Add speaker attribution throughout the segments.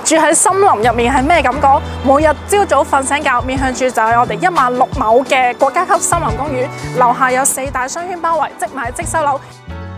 Speaker 1: 住喺森林入面係咩感覺？每日朝早瞓醒覺，面向住就係我哋16000畝嘅國家級森林公園，樓下有4大商圈包圍，即買即收樓。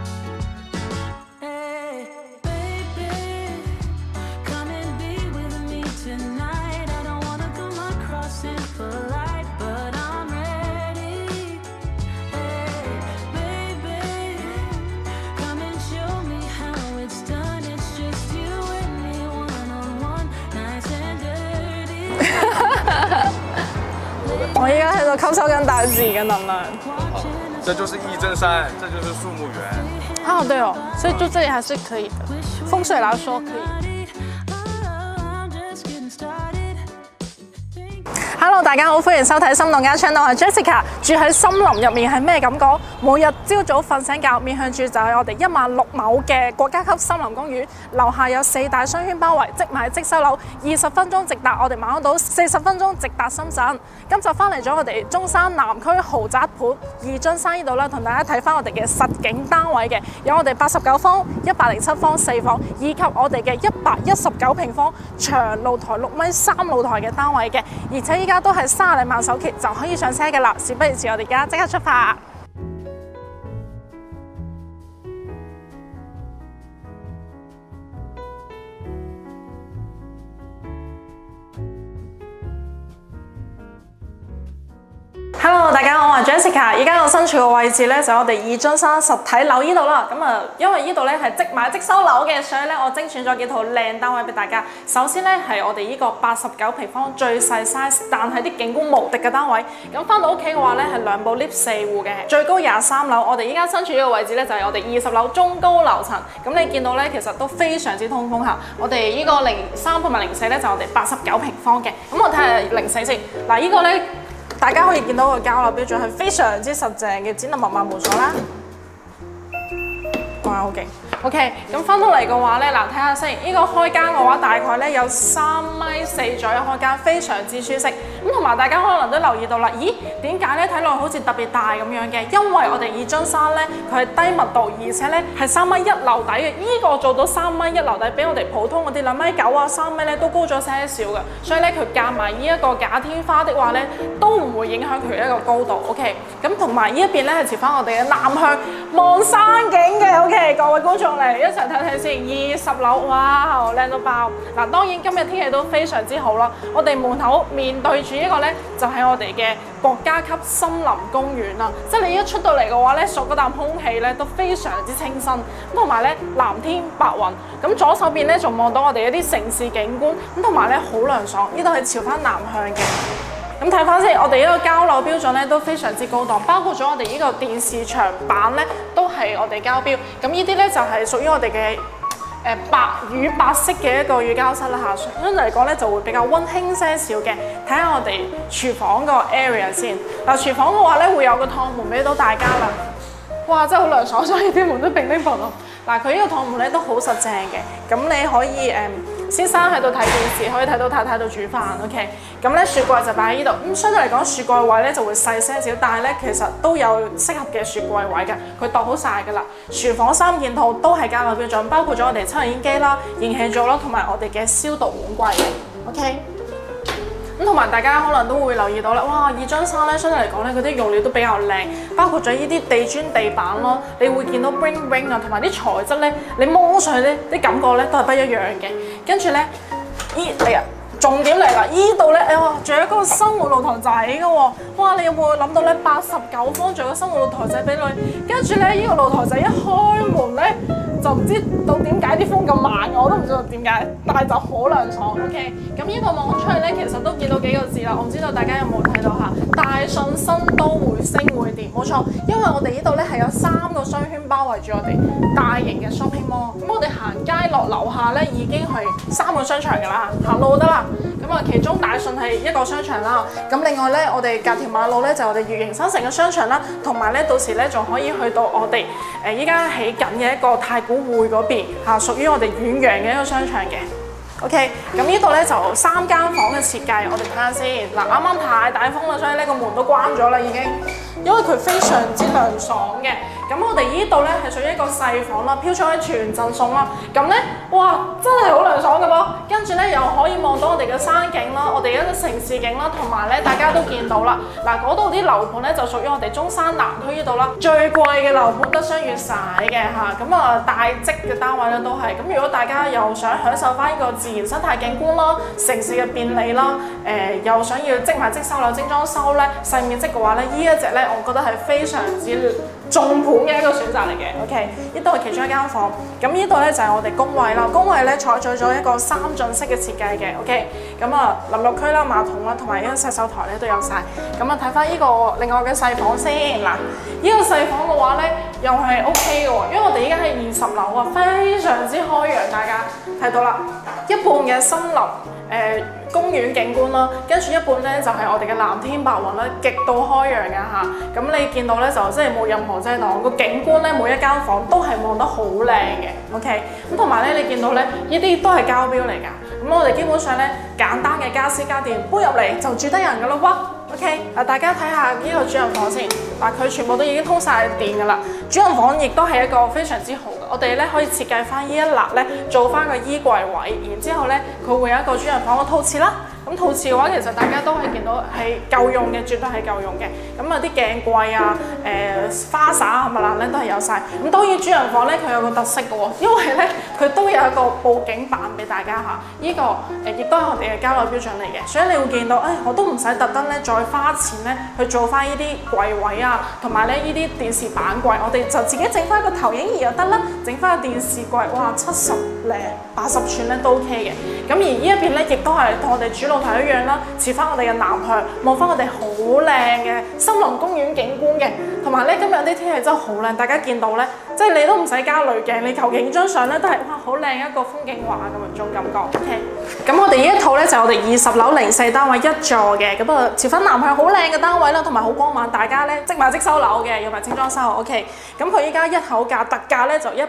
Speaker 1: 我依家喺度吸收緊大自然嘅能量。
Speaker 2: 這就是義真山，這就是樹木園。
Speaker 1: 啊，對哦，所以住這裡還是可以的，風水來說可以。Hello， 大家好，歡迎收睇《心動家 Channel》，我係 Jessica。住喺森林入面係咩感覺？每日朝早瞓醒覺，面向住就係我哋16000畝嘅國家級森林公園，樓下有4大商圈包圍，即買即收樓，20分鐘直達我哋馬鞍島，40分鐘直達深圳。今集翻嚟咗我哋中山南區豪宅盤義津山呢度啦，同大家睇翻我哋嘅實景單位嘅，有我哋89方、107方4房，以及我哋嘅119平方長露台6米3露台嘅單位嘅，而且依家都係30萬首期就可以上車嘅啦。事不宜遲，我哋而家即刻出發。Hello， 大家好，我係 Jessica。而家我身處嘅位置咧就係我哋義津山實體樓呢度啦。咁啊，因為呢度咧係即買即收樓嘅，所以咧我精選咗幾套靚單位俾大家。首先咧係我哋呢個89平方最細 size， 但係啲景觀無敵嘅單位。咁翻到屋企嘅話咧係2部 lift 4戶嘅，最高23樓。我哋依家身處呢個位置咧就係我哋20樓中高樓層。咁你見到咧其實都非常之通風嚇。我哋呢個03/04咧就係我哋89平方嘅。咁我睇下04先。嗱，呢個咧。大家可以見到個交樓標準係非常之實淨嘅，剪得密碼無阻啦。哇，好勁！ OK， 咁翻到嚟嘅話咧，嗱睇下先，呢個開間嘅話大概咧有3.4米左右開間，非常之舒適。咁同埋大家可能都留意到啦，咦？點解咧睇落好似特別大咁樣嘅？因為我哋義津山咧，佢係低密度，而且咧係3.1米樓底嘅。呢個做到3.1米樓底，比我哋普通嗰啲2.9米啊、3米咧都高咗些少嘅。所以咧佢夾埋呢一個假天花的話咧，都唔會影響佢一個高度。OK， 咁同埋呢一邊咧係朝翻我哋嘅南向望山景嘅。OK， 各位觀眾。嚟一齊睇睇先，20樓，哇，靚到爆！嗱，當然今日天氣都非常之好啦。我哋門口面對住呢個咧，就係我哋嘅國家級森林公園啦。即係你一出到嚟嘅話咧，索嗰啖空氣咧都非常之清新。咁同埋咧，藍天白雲。咁左手邊咧仲望到我哋一啲城市景觀。咁同埋咧好涼爽。呢度係朝翻南向嘅。咁睇翻先，我哋呢個交樓標準咧都非常之高檔，包括咗我哋呢個電視牆板咧都係我哋交標。咁呢啲咧就係屬於我哋嘅乳白色嘅一個乳膠室啦嚇。相對嚟講咧就會比較溫馨些少嘅。睇下我哋廚房個 area 先。嗱，廚房嘅話咧會有個趟門俾到大家啦。哇，真係好涼爽，所以啲門都乒乒乓乓。嗱，佢呢個趟門咧都好實淨嘅。咁你可以先生喺度睇電視，可以睇到太太喺度煮飯 ，OK。咁咧雪櫃就擺喺呢度，咁相對嚟講雪櫃位咧就會細些少，但係咧其實都有適合嘅雪櫃位嘅，佢度好晒㗎啦。廚房3件套都係交樓標準，包括咗我哋抽油煙機啦、燃氣灶啦，同埋我哋嘅消毒碗櫃嘅 ，OK。咁同埋大家可能都會留意到啦，哇！義津山咧相對嚟講咧，佢啲用料都比較靚，包括咗呢啲地磚地板咯，你會見到 bling bling 啊，同埋啲材質咧，你摸上去咧啲感覺咧都係不一樣嘅。跟住咧，嚟啊！重點嚟啦！依度咧，仲有一個生活露台仔嘅喎，哇！你有冇諗到咧89方仲有個生活露台仔俾你？跟住咧，呢個露台仔一開門咧，就唔知道點解啲風咁猛，我都唔知道點解，但係就好涼爽。OK， 咁呢個望出去咧，其實都見到幾個字啦，我唔知道大家有冇睇到嚇？大信新都會星匯店，冇錯，因為我哋呢度咧係有3個商圈包圍住我哋大型嘅 shopping mall。咁我哋行街落樓下咧已經係3個商場㗎啦，行路得啦。咁啊，其中大信係一個商場啦。咁另外咧，我哋隔條馬路咧就係我哋裕盈新城嘅商場啦，同埋咧到時咧仲可以去到我哋依家起緊嘅一個太古匯嗰邊嚇，屬於我哋遠洋嘅一個商場嘅。OK， 咁呢度咧就3間房嘅設計，我哋睇下先。嗱，啱啱太大風啦，所以呢個門都關咗啦已經，因為佢非常之涼爽嘅。 咁我哋呢度咧係屬於一個細房啦，飄窗係全贈送啦。咁咧，哇，真係好涼爽嘅噃。跟住咧又可以望到我哋嘅山景啦，我哋一個城市景啦，同埋咧大家都見到啦。嗱，嗰度啲樓盤咧就屬於我哋中山南區呢度啦，最貴嘅樓盤得雙月洗嘅嚇。咁啊大積嘅單位咧都係。咁如果大家又想享受翻呢個自然生態景觀啦，城市嘅便利啦，又想要即買即收樓精裝修咧細面積嘅話咧，呢一隻咧我覺得係非常之重盤嘅一個選擇嚟嘅。OK， 呢度係其中一間房。咁呢度咧就係我哋工位啦，工位咧採取咗一個三進式嘅設計嘅。OK， 咁啊淋浴區啦、馬桶啦，同埋呢個洗手台咧都有晒。咁啊睇翻呢個另外嘅細房先。嗱，呢個細房嘅話咧又係 OK 嘅喎，因為我哋依家係20樓啊，非常之開揚，大家睇到啦，一半嘅森林公園景觀啦，跟住一半咧就係我哋嘅藍天白雲啦，極度開揚嘅嚇。咁你見到咧就真係冇任何遮擋，個景觀咧每一間房都係望得好靚嘅。OK， 咁同埋咧你見到咧呢啲都係膠標嚟㗎。咁我哋基本上咧簡單嘅家私家電搬入嚟就住得人㗎咯喎。OK， 嗱大家睇下呢個主人房先。嗱佢全部都已經通晒電㗎啦。主人房亦都係一個非常之好嘅，我哋咧可以設計翻呢一欄咧做翻個衣櫃位，然之後咧佢會有一個主人房嘅套廁啦。咁套廁嘅話，其實大家都係見到係夠用嘅，絕對係夠用嘅。咁啊啲鏡櫃啊、花灑啊、物欄咧都係有晒。咁當然主人房咧佢有個特色嘅喎，因為咧佢都有一個報警板俾大家嚇。呢個亦都係我哋嘅交樓標準嚟嘅，所以你會見到我都唔使特登咧再花錢咧去做翻呢啲櫃位啊，同埋咧呢啲電視板櫃，我哋就自己整翻個投影儀就得啦，整翻個電視櫃，哇70零80寸咧都 OK 嘅。咁而呢一邊咧亦都係同我哋主露台一樣啦，似翻我哋嘅南向，望翻我哋好靚嘅森林公園景觀嘅，同埋咧今日啲天氣真係好靚，大家見到咧，即係你都唔使加濾鏡，你求其影張相咧都係哇好靚一個風景畫咁樣種感覺。OK， 咁我哋呢一套咧就係我哋20樓04單位一座嘅，咁啊似翻南向好靚嘅單位啦，同埋好光猛，大家咧即買即收樓嘅，有埋精裝修。OK， 咁佢依家一口價特價咧就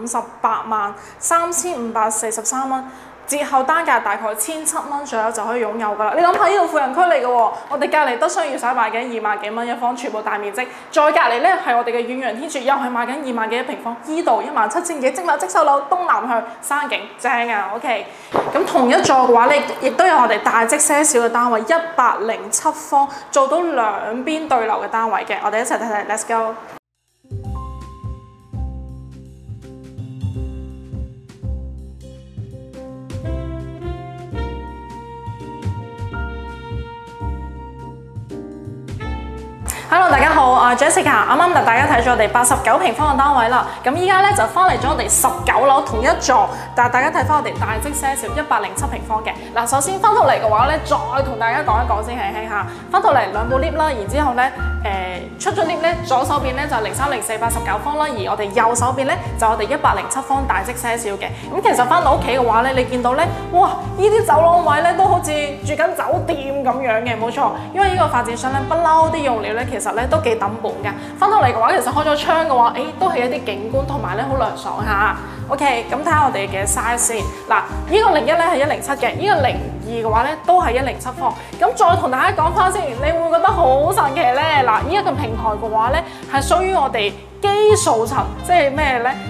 Speaker 1: 1583543蚊。折後單價大概1700蚊左右就可以擁有㗎啦。你諗下呢度富人區嚟嘅喎，我哋隔離得商業洗賣緊2萬幾蚊一方，全部大面積。再隔離咧係我哋嘅遠洋天柱，又係賣緊2萬幾一平方。依度17000幾，即買即收樓，東南向山景正啊。OK， 咁同一座嘅話咧，亦都有我哋大積些少嘅單位，107方，做到兩邊對流嘅單位嘅。我哋一齊睇睇 ，Let's go。Hello， 大家好，我係 Jessica， 啱啱就大家睇咗我哋89平方嘅單位啦。咁依家咧就翻嚟咗我哋19樓同一座，但係大家睇翻我哋大積些少107平方嘅。嗱，首先翻到嚟嘅話咧，再同大家講一講先輕輕嚇。翻到嚟兩部 lift 啦，然之後咧出咗 lift 咧，左手邊咧就030489方啦，而我哋右手邊咧就我哋107方大積些少嘅。咁其實翻到屋企嘅話咧，你見到咧，哇！呢啲走廊位咧都好似住緊酒店咁樣嘅，冇錯。因為呢個發展商咧不嬲啲用料咧，其實咧都幾抌本㗎。翻到嚟嘅話，其實開咗窗嘅話，都係一啲景觀同埋咧好涼爽下。OK， 咁睇下我哋嘅 size 先。嗱，呢個01咧係107嘅，呢個02嘅話咧都係107方。咁再同大家講翻先，你會唔會覺得好神奇咧？嗱，呢一個平台嘅話咧係屬於我哋基數層，即係咩咧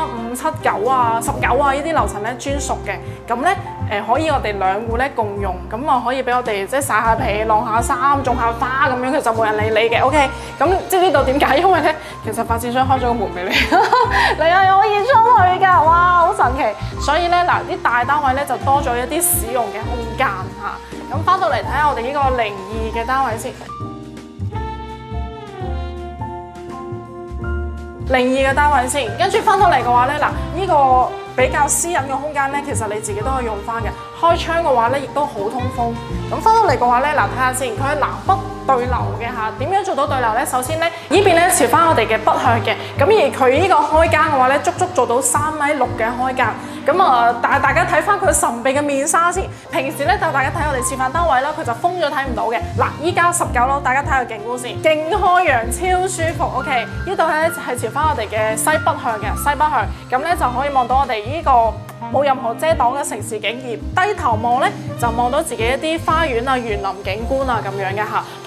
Speaker 1: ？35、79啊、19啊呢啲樓層咧專屬嘅。咁咧可以我哋兩戶咧共用，咁啊可以俾我哋即係曬下被、晾下衫、種下花咁樣，其實就冇人理你嘅。OK， 咁即係呢度點解？因為咧其實發展商開咗個門俾你，你係可以出去㗎，哇好神奇！所以咧嗱啲大單位咧就多咗一啲使用嘅空間嚇。咁翻到嚟睇下我哋呢個02嘅單位先。02嘅單位先，跟住翻到嚟嘅話咧，嗱呢個比較私隱嘅空間咧，其實你自己都可以用翻嘅。開窗嘅話咧，亦都好通風。咁翻到嚟嘅話咧，嗱睇下先，佢係南北對流嘅嚇。點樣做到對流咧？首先咧，呢邊咧朝翻我哋嘅北向嘅，咁而佢呢個開間嘅話咧，足足做到3.6米嘅開間。咁啊，但係大家睇翻佢神秘嘅面紗先。平時咧，就大家睇我哋示範單位啦，佢就封咗睇唔到嘅。嗱，依家19樓，大家睇個景觀先，勁開揚，超舒服。OK， 呢度咧係朝翻我哋嘅西北向嘅，西北向，咁咧就可以望到我哋呢個冇任何遮擋嘅城市景，而低頭望咧就望到自己一啲花園啊、園林景觀啊咁樣嘅嚇。同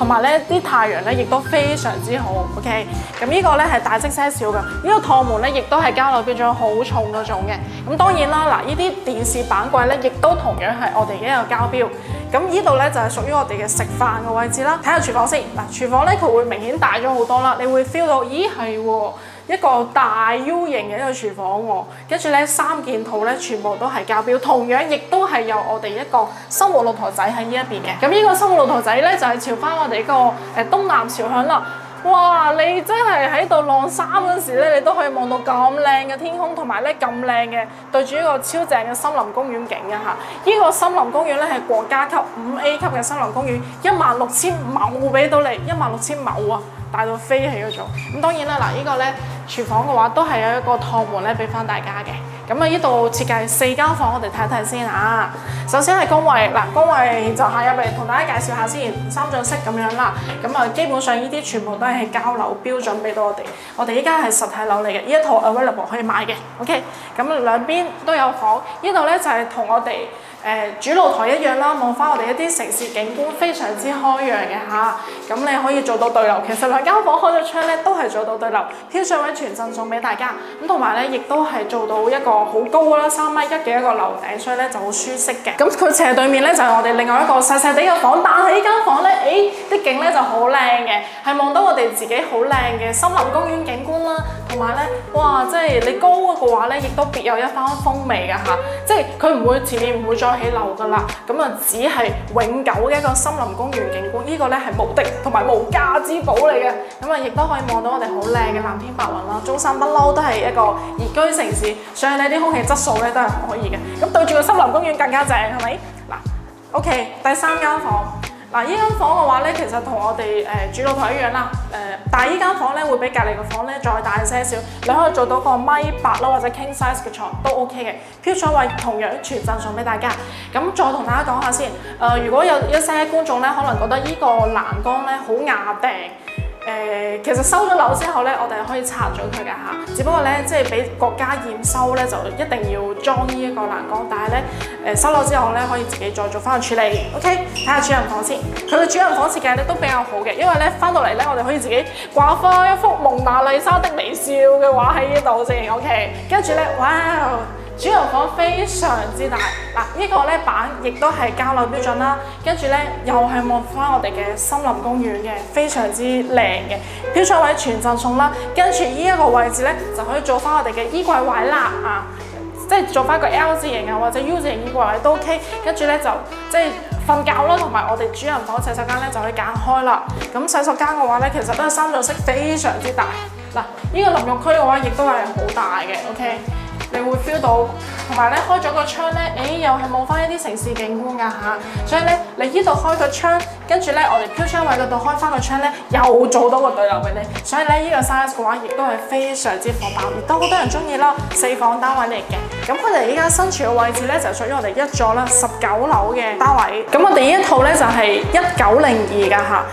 Speaker 1: 同埋咧啲太陽咧亦都非常之好。OK， 咁呢個咧係大式些少嘅，呢個趟門咧亦都係交樓標準好重嗰種嘅。咁當然啦，嗱呢啲電視板櫃咧亦都同樣係我哋嘅一個交標。咁呢度咧就係屬於我哋嘅食飯嘅位置啦。睇下廚房先，嗱廚房咧佢會明顯大咗好多啦，你會 feel 到，咦係喎。一個大 U 型嘅一個廚房喎，跟住咧3件套咧全部都係交標，同樣亦都係有我哋一個生活露台仔喺呢一邊嘅。咁呢個生活露台仔咧就係朝翻我哋個東南朝向啦。哇！你真係喺度晾衫嗰時咧，你都可以望到咁靚嘅天空，同埋咧咁靚嘅對住一個超正嘅森林公園景嘅嚇。呢個森林公園咧係國家級5A 級嘅森林公園，16000畝俾到你，16000畝啊！大到飛起嗰種。咁當然啦，嗱呢個咧廚房嘅話都係有一個趟門咧俾翻大家嘅。咁啊呢度設計4間房，我哋睇一睇先嚇。首先係工位，嗱工位就行入嚟同大家介紹下先，3進式咁樣啦。咁啊基本上呢啲全部都係交樓標準俾到我哋。我哋依家係實體樓嚟嘅，呢一套 available 可以買嘅。OK， 咁兩邊都有房。呢度咧就係同我哋主露台一樣啦，望翻我哋一啲城市景觀非常之開揚嘅嚇。咁你可以做到對流，其實兩間房開咗窗咧都係做到對流，天水圍全贈送俾大家。咁同埋咧亦都係做到一個好高啦，3.1米嘅一個樓頂，所以咧就好舒適嘅。咁佢斜對面咧就係我哋另外一個細細哋嘅房，但係呢間房咧，啲景咧就好靚嘅，係望到我哋自己好靚嘅森林公園景觀啦，同埋咧，哇！即係你高嘅話咧，亦都別有一番風味嘅嚇。即係佢唔會前面唔會再起樓噶啦，咁啊只係永久嘅一個森林公園景觀，呢個咧係無敵同埋無價之寶嚟嘅。咁啊亦都可以望到我哋好靚嘅藍天白雲啦。中山不嬲都係一個宜居城市，所以呢啲空氣質素咧都係可以嘅。咁對住個森林公園更加正，係咪？嗱 ，OK， 第3間房。嗱，呢間房嘅話咧，其實同我哋主露台一樣啦。但係呢間房咧會比隔離個房咧再大些少，你可以做到個1.8米啦，或者 king size 嘅床都 OK 嘅。飄窗位同樣全贈送俾大家。咁再同大家講下先。如果有一些觀眾咧，可能覺得呢個欄杆咧好壓定。其實收咗樓之後咧，我哋可以拆咗佢㗎嚇。只不過咧，即係俾國家驗收咧，就一定要裝呢一個欄杆。但係咧，收樓之後咧，可以自己再做翻個處理。OK， 睇下主人房先。佢嘅主人房設計咧都比較好嘅，因為咧翻到嚟咧，我哋可以自己掛翻一幅蒙娜麗莎的微笑嘅畫喺呢度先。OK， 跟住咧，哇！主人房非常之大，嗱呢個咧板亦都係交樓標準啦，跟住咧又係望翻我哋嘅森林公園嘅，非常之靚嘅，飄窗位全贈送啦，跟住呢一個位置咧就可以做翻我哋嘅衣櫃位啦啊，即係做翻個 L 字型啊或者 U 字型衣櫃位都 OK， 跟住咧就即係瞓覺啦，同埋我哋主人房洗手間咧就可以揀開啦，咁洗手間嘅話咧其實都係3進式，非常之大，嗱呢個淋浴區嘅話亦都係好大嘅 ，OK。你會 feel 到，同埋咧開咗個窗咧，又係望翻一啲城市景觀㗎嚇，所以咧你呢度開個窗，跟住咧我哋飄窗位嗰度開翻個窗咧，又做到個對流俾你，所以咧呢個 size 嘅話，亦都係非常之火爆，亦都好多人中意啦，4房單位嚟嘅。咁佢哋依家身處嘅位置咧，就屬於我哋一座啦19樓嘅單位。咁我哋呢一套咧就係1902㗎嚇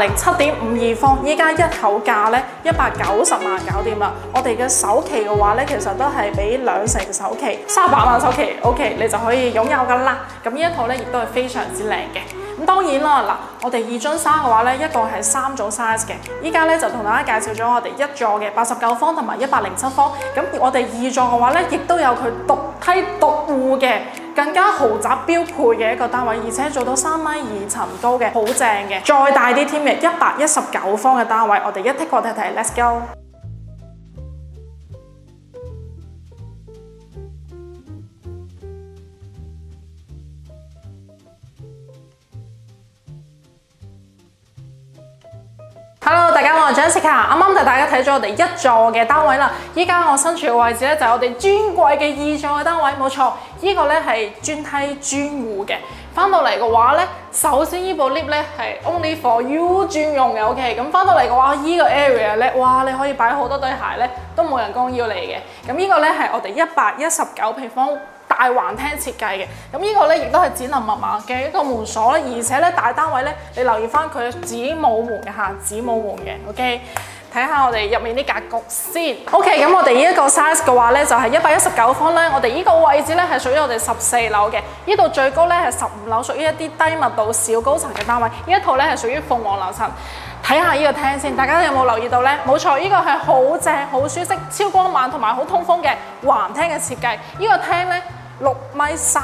Speaker 1: ，107.52方，依家一口價咧190萬搞掂啦。我哋嘅首期嘅話咧，其實都係俾2成首期，300萬首期 ，OK， 你就可以擁有㗎啦。咁呢一套咧亦都係非常之靚嘅。咁當然啦，嗱，我哋2進3嘅話咧，一個係3種 size 嘅。依家咧就同大家介紹咗我哋一座嘅89方同埋107方。咁我哋2座嘅話咧，亦都有佢獨梯獨戶嘅更加豪宅標配嘅一個單位，而且做到3.2米高嘅，好正嘅。再大啲添嘅119方嘅單位，我哋一剔過睇睇 ，Let's go。Hello， 大家好，我係 Jessica。啱啱就大家睇咗我哋一座嘅單位啦。依家我身處嘅位置咧就係我哋專櫃嘅2座嘅單位，冇錯。呢個咧係專梯專戶嘅。翻到嚟嘅話咧，首先呢部 lift 咧係 only for you 專用嘅 ，OK。咁翻到嚟嘅話，呢個 area 咧，哇，你可以擺好多對鞋咧，都冇人干擾你嘅。咁呢個咧係我哋119平方大橫廳設計嘅，咁呢個咧亦都係指南密碼嘅一個門鎖啦，而且咧大單位咧，你留意翻佢子母門嘅嚇，子母門嘅 ，OK。 睇下我哋入面啲格局先。OK， 咁我哋呢一個 size 嘅話咧，就係119方咧。我哋呢個位置咧係屬於我哋14樓嘅，呢度最高咧係15樓，屬於一啲低密度小高層嘅單位。呢一套咧係屬於鳳凰樓層。睇下呢個廳先，大家有冇留意到呢？冇錯，呢個係好正、好舒適、超光猛同埋好通風嘅橫廳嘅設計。呢個廳呢，6.3米嚇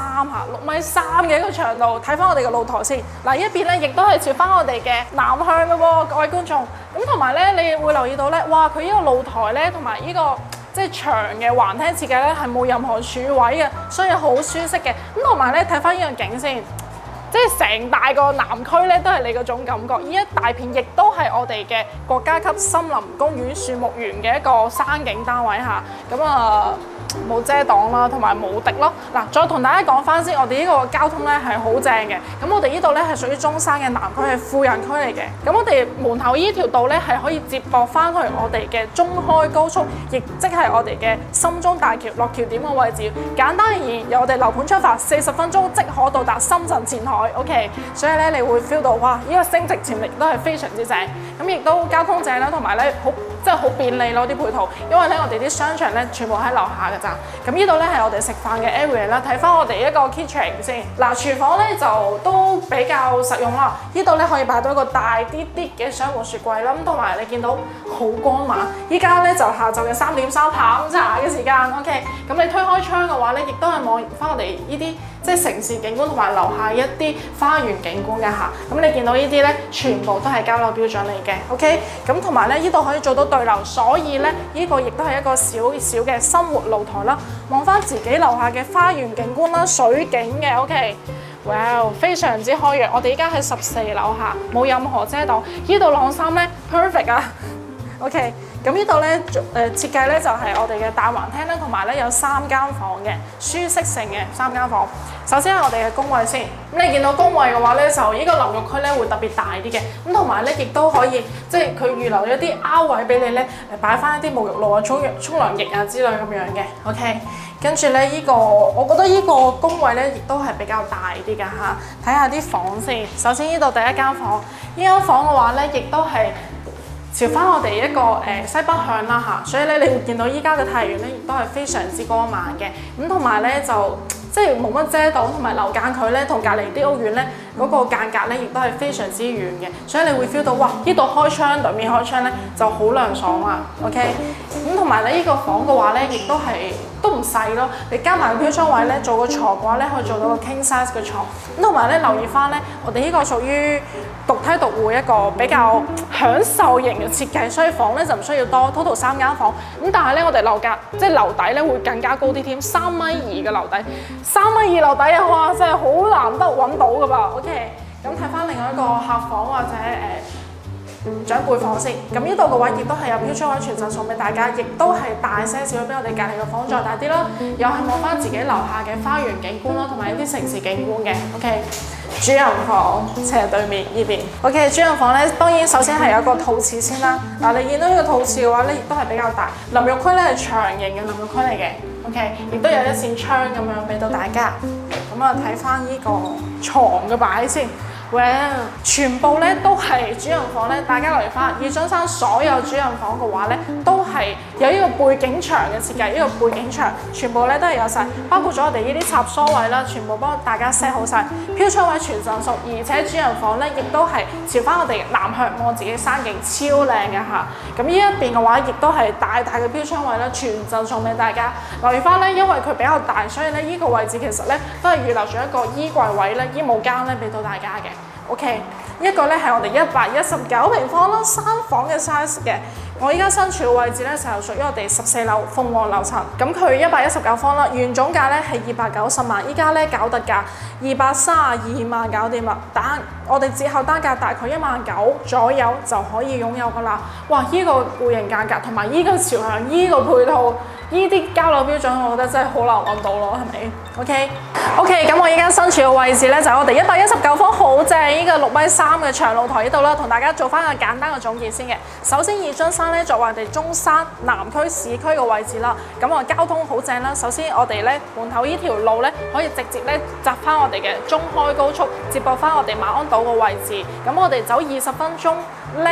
Speaker 1: ，6.3米嘅一個長度。睇翻我哋嘅露台先，嗱呢一邊呢亦都係朝翻我哋嘅南向嘅喎，各位觀眾。咁同埋呢，你會留意到呢，哇！佢呢個露台呢，同埋呢個即係長嘅橫廳設計呢，係冇任何柱位嘅，所以好舒適嘅。咁同埋呢，睇翻呢樣景先。即係成大個南區咧，都係你嗰種感覺。呢一大片亦都係我哋嘅國家級森林公園樹木園嘅一個山景單位嚇。咁冇遮擋啦，同埋冇敵咯。嗱，再同大家講翻先，我哋呢個交通咧係好正嘅。咁我哋呢度咧係屬於中山嘅南區，係富人區嚟嘅。咁我哋門口呢條道咧係可以接駁翻去我哋嘅中開高速，亦即係我哋嘅深中大橋落橋點嘅位置。簡單而言，由我哋樓盤出發40分鐘即可到達深圳前海。OK， 所以咧你會 feel 到哇，呢個升值潛力都係非常之正。咁亦都交通正啦，同埋咧好即係好便利咯啲配套。因為咧我哋啲商場咧全部喺樓下嘅咋。咁呢度咧係我哋食飯嘅 area 啦，睇翻我哋一個 kitchen 先。嗱，廚房咧就都比較實用啦。呢度咧可以擺到一個大啲嘅雙門雪櫃啦，咁同埋你見到好光猛。依家咧就下晝嘅3點3下午茶嘅時間 ，OK。咁你推開窗嘅話咧，亦都係望翻我哋呢啲即係城市景觀同埋樓下一啲花園景觀嘅嚇。咁你見到呢啲咧，全部都係交樓標準嚟嘅 ，OK。咁同埋咧，呢度可以做到對流，所以咧呢個亦都係一個小小嘅生活露台啦。望翻自己樓下嘅花園景觀啦，水景嘅 OK， 哇，非常之開揚。我哋依家喺14樓下，冇任何遮擋。呢度晾衫咧 perfect 啊 ，OK。咁呢度咧設計咧就係我哋嘅大橫廳啦，同埋咧有3間房嘅舒適性嘅3間房。首先係我哋嘅工位先，咁你見到工位嘅話咧，就呢個淋浴區咧會特別大啲嘅，咁同埋咧亦都可以即係佢預留咗啲凹位俾你咧，擺翻一啲沐浴露啊、沖涼液啊之類咁樣嘅 ，OK。跟住咧呢個，我覺得呢個工位咧亦都係比較大啲㗎嚇。睇下啲房先，首先呢度第一間房，呢間房嘅話咧亦都係朝翻我哋一個西北向啦嚇，所以咧你會見到依家嘅太陽咧亦都係非常之光猛嘅，咁同埋咧就即係冇乜遮擋，同埋樓間距咧同隔離啲屋苑咧嗰個間隔咧亦都係非常之遠嘅，所以你會 feel 到哇呢度開窗對面開窗咧就好涼爽啊 ，OK， 咁同埋咧呢個房嘅話咧亦都唔細咯，你加埋個飄窗位咧做個床嘅話咧可以做到個 king size 嘅床，咁同埋咧留意翻咧我哋呢個屬於獨梯獨戶一個比較享受型嘅設計，所以房咧就唔需要多 ，total 3間房。咁但係咧，我哋樓價即係樓底咧會更加高啲添，3.2米嘅樓底，3.2米樓底啊！哇，真係好難得揾到噶噃。OK， 咁睇翻另外一個客房或者長輩房先。咁呢度嘅話亦都係有飄窗位全陣送俾大家，亦都係大些少比我哋隔離嘅房再大啲啦。又係望翻自己樓下嘅花園景觀啦，同埋一啲城市景觀嘅。OK。主人房斜對面呢邊 ，OK， 主人房咧當然首先係有一個套廁先啦。嗱，你見到呢個套廁嘅話咧，亦都係比較大。淋浴區咧係長型嘅淋浴區嚟嘅 ，OK， 亦都有一扇窗咁樣俾到大家。咁啊，睇翻呢個床嘅擺先。全部咧都係主人房咧，大家留意翻，爾津山所有主人房嘅話咧，都係有呢個背景牆嘅設計，呢個背景牆全部咧都係有晒，包括咗我哋呢啲插梳位啦，全部幫大家 set 好晒，飄窗位全陣送，而且主人房咧亦都係朝翻我哋南向望自己山景，超靚嘅嚇。咁呢一邊嘅話，亦都係大嘅飄窗位啦，全陣送俾大家。留意翻咧，因為佢比較大，所以咧呢個位置其實咧都係預留咗一個衣櫃位咧、衣帽間咧俾到大家嘅。OK， 一個咧係我哋119平方啦，3房嘅 size 嘅。我依家身處嘅位置咧就屬於我哋14樓鳳凰樓層，咁佢119方啦，原總價咧係290萬，依家咧搞特價232萬搞掂啦，我哋折後單價大概19000左右就可以擁有噶啦。哇！依個戶型間隔同埋依個朝向，依個配套，依啲交樓標準，我覺得真係好難揾到咯，係咪 ？OK， 咁我依家身處嘅位置咧就係我哋119方好正，呢個6.3米嘅長露台呢度啦，同大家做翻個簡單嘅總結先嘅。首先爾津山咧作為我哋中山南區市區嘅位置啦，咁啊交通好正啦。首先我哋咧門口呢條路咧可以直接咧閘翻我哋嘅中開高速，接駁翻我哋馬鞍島嘅位置。咁我哋走20分鐘咧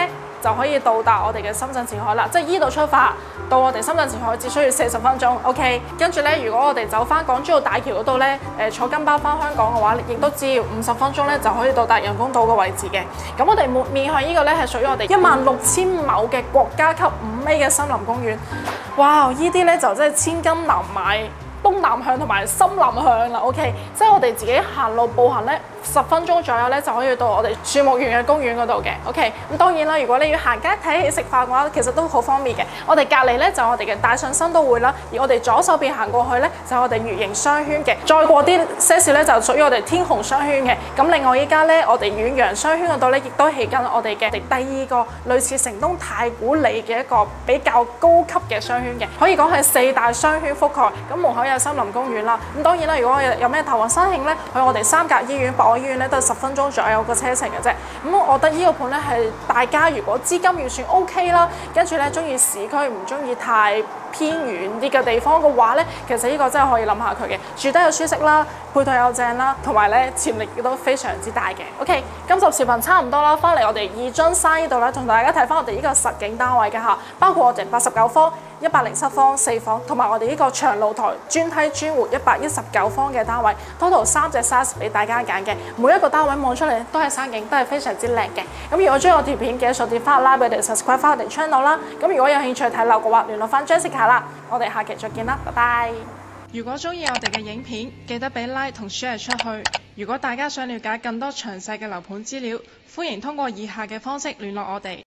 Speaker 1: 就可以到達我哋嘅深圳前海啦。即係依度出發到我哋深圳前海只需要40分鐘。OK， 跟住咧，如果我哋走翻港珠澳大橋嗰度咧，坐金巴翻香港嘅話，亦都只要50分鐘咧就可以到達人工島嘅位置嘅。咁我哋面向呢個咧係屬於我哋16000畝嘅國家級5A 嘅森林公園。哇！呢啲咧就真係千金難買東南向同埋森林向啦。OK， 即係我哋自己行路步行咧10分鐘左右咧就可以到我哋樹木園嘅公園嗰度嘅。OK， 咁當然啦，如果你要行街睇戲食飯嘅話，其實都好方便嘅。我哋隔離咧就係我哋嘅大順新都會啦，而我哋左手邊行過去咧就係我哋魚形商圈嘅，再過啲些少咧就屬於我哋天虹商圈嘅。咁另外依家咧我哋遠洋商圈嗰度咧亦都起緊我哋嘅第2個類似城東太古里嘅一個比較高級嘅商圈嘅，可以講係4大商圈覆蓋。咁門口有森林公園啦，咁當然啦，如果有咩頭暈身慶咧，去我哋三甲醫院、博愛醫院咧都係10分鐘左右個車程嘅啫。咁我覺得呢個盤咧係大家如果資金預算 OK 啦，跟住咧中意市區唔中意太偏遠啲嘅地方嘅話咧，其實呢個真係可以諗下佢嘅，住得又舒適啦，配套又正啦，同埋咧潛力亦都非常之大嘅。OK， 今集視頻差唔多啦，翻嚟我哋二津山呢度咧，同大家睇翻我哋呢個實景單位嘅嚇，包括我哋89方、107方、4房，同埋我哋呢個長露台專梯專戶119方嘅單位 ，total 3隻 size 俾大家揀嘅，每一個單位望出嚟都係山景，都係非常之靚嘅。咁如果中意我條片，記得掃碟翻個 like 俾我哋 subscribe 翻我哋 channel 啦。咁如果有興趣睇樓嘅話，聯絡翻 Jessica 啦。我哋下期再見啦，拜拜！如果中意我哋嘅影片，記得俾 like 同 share 出去。如果大家想了解更多詳細嘅樓盤資料，歡迎通過以下嘅方式聯絡我哋。